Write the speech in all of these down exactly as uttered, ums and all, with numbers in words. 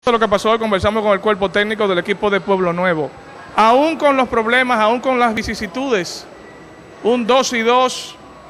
Lo que pasó hoy, conversamos con el cuerpo técnico del equipo de Pueblo Nuevo. Aún con los problemas, aún con las vicisitudes, un dos y dos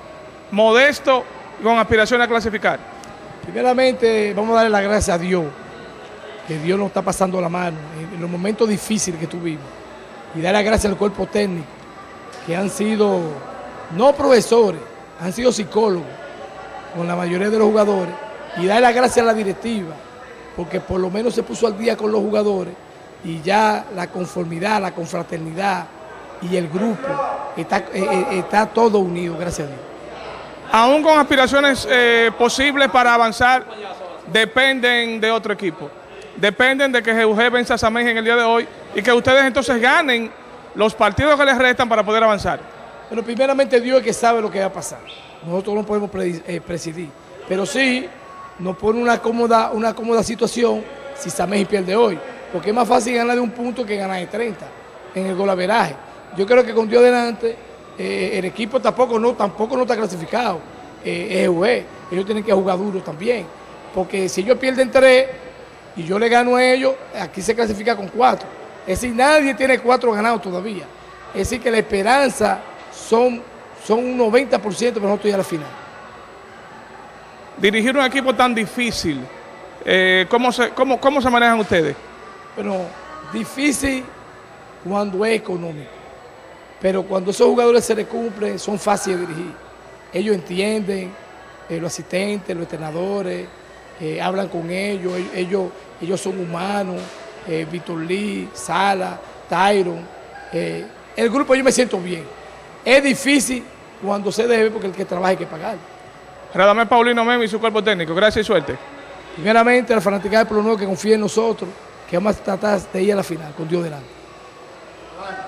modesto con aspiración a clasificar. Primeramente, vamos a darle las gracias a Dios, que Dios nos está pasando la mano en los momentos difíciles que tuvimos. Y dar las gracias al cuerpo técnico, que han sido, no profesores, han sido psicólogos con la mayoría de los jugadores. Y dar las gracias a la directiva, porque por lo menos se puso al día con los jugadores y ya la conformidad, la confraternidad y el grupo está, eh, está todo unido, gracias a Dios. Aún con aspiraciones eh, posibles para avanzar, dependen de otro equipo. Dependen de que G U G venza a Samej en el día de hoy y que ustedes entonces ganen los partidos que les restan para poder avanzar. Pero primeramente Dios es que sabe lo que va a pasar. Nosotros no podemos presidir, pero sí nos pone una cómoda, una cómoda situación si Samej pierde hoy, porque es más fácil ganar de un punto que ganar de treinta en el golaveraje. Yo creo que con Dios delante, eh, el equipo tampoco no, tampoco no está clasificado, eh, es G U G, ellos tienen que jugar duro también, porque si ellos pierden tres y yo le gano a ellos, aquí se clasifica con cuatro, es decir, nadie tiene cuatro ganados todavía, es decir, que la esperanza son, son un noventa por ciento para nosotros ir a la final. Dirigir un equipo tan difícil, eh, ¿cómo, se, cómo, ¿cómo se manejan ustedes? Bueno, difícil cuando es económico, pero cuando esos jugadores se les cumplen, son fáciles de dirigir. Ellos entienden, eh, los asistentes, los entrenadores, eh, hablan con ellos, ellos, ellos son humanos, eh, Víctor Lee, Sala, Tyron, eh, el grupo yo me siento bien. Es difícil cuando se debe porque el que trabaja hay que pagar. Radamés Paulino Memo y su cuerpo técnico, gracias y suerte. Primeramente, a la fanaticada de Pueblo Nuevo que confía en nosotros, que vamos a tratar de ir a la final, con Dios delante.